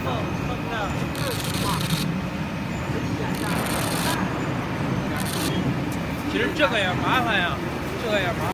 其实这个也麻烦呀，这个也麻烦。